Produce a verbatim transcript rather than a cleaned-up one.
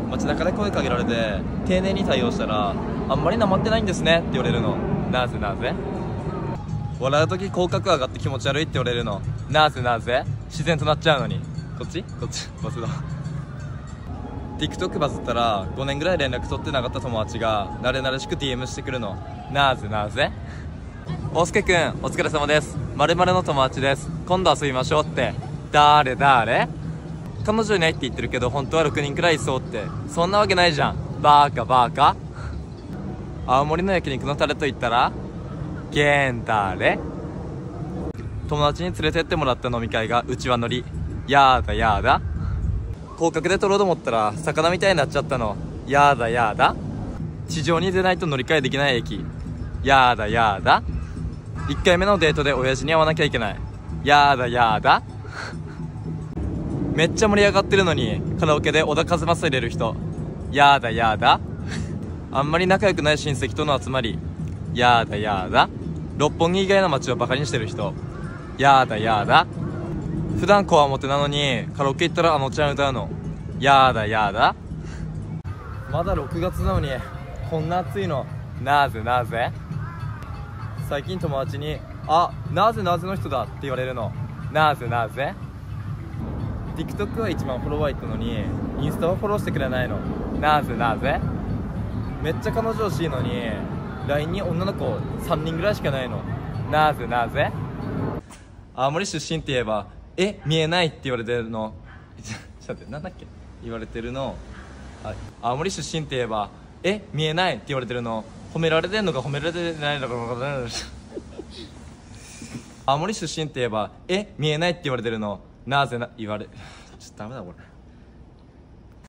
街中で声かけられて丁寧に対応したら、あんまりなまってないんですねって言われるの。なぜなぜ？笑う時口角上がって気持ち悪いって言われるの。なぜなぜ？自然となっちゃうのに。こっちこっちバズだ。 TikTok バズったらごねんぐらい連絡取ってなかった友達が慣れ慣れしく ディーエム してくるの。なぜなぜ？大輔くんお疲れ様です、〇〇の友達です、今度遊びましょうって。だーれだーれ？彼女いないって言ってるけど本当はろくにんくらいいそうって。そんなわけないじゃん、バーカバーカ。青森の焼肉のタレと言ったらゲンタレ。友達に連れてってもらった飲み会がうちわ乗り。やーだやーだ。広角で撮ろうと思ったら魚みたいになっちゃったの。やーだやーだ。地上に出ないと乗り換えできない駅。やーだやーだ。いっかいめのデートで親父に会わなきゃいけない。やーだやーだ。めっちゃ盛り上がってるのにカラオケで小田和正入れる人。やーだやーだ。あんまり仲良くない親戚との集まり。やーだやーだ。六本木以外の街をバカにしてる人。やーだやーだ。普段こわもてなのにカラオケ行ったらあのちゃん歌うの。やーだやーだ。まだろくがつなのにこんな暑いの。なぜなぜ？最近友達にあ、なぜなぜの人だって言われるの。なぜなぜ？ TikTok は一番フォロワーいったのにインスタはフォローしてくれないの。なぜなぜ？めっちゃ彼女欲しいのに ライン に女の子さんにんぐらいしかないの。なぜなぜ？青森出身って言えばえ、見えないって言われてるの。ちょっと待って、なんだっけ言われてるの。あ、青森出身って言えばえ、見えないって言われてるの。褒められてんのか褒められてないのか分からない。青森出身って言えばえ、見えないって言われてるの。なぜな言われちょっとダメだこれ。